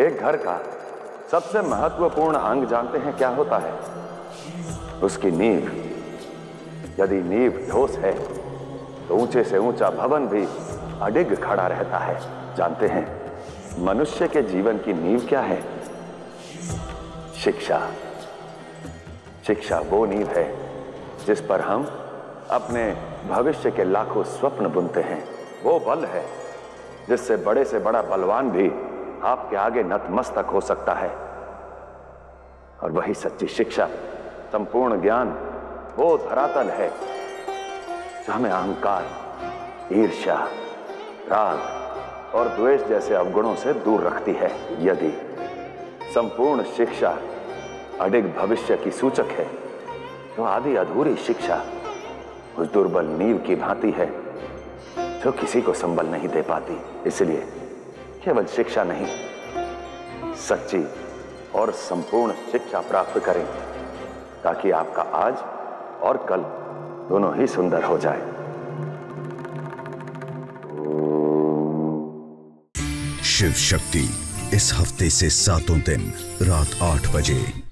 एक घर का सबसे महत्वपूर्ण अंग जानते हैं क्या होता है? उसकी नींव। यदि नींव ठोस है तो ऊंचे से ऊंचा भवन भी अडिग खड़ा रहता है। जानते हैं मनुष्य के जीवन की नींव क्या है? शिक्षा। शिक्षा वो नींव है जिस पर हम अपने भविष्य के लाखों स्वप्न बुनते हैं। वो बल है जिससे बड़े से बड़ा बलवान भी आपके आगे नतमस्तक हो सकता है। और वही सच्ची शिक्षा, संपूर्ण ज्ञान, वो धरातल है जो हमें अहंकार, ईर्ष्या, राग और द्वेष जैसे अवगुणों से दूर रखती है। यदि संपूर्ण शिक्षा अडिग भविष्य की सूचक है तो आधी अधूरी शिक्षा उस दुर्बल नींव की भांति है जो किसी को संबल नहीं दे पाती। इसलिए केवल शिक्षा नहीं, सच्ची और संपूर्ण शिक्षा प्राप्त करें ताकि आपका आज और कल दोनों ही सुंदर हो जाए। शिव शक्ति इस हफ्ते से 7 दिन रात 8 बजे।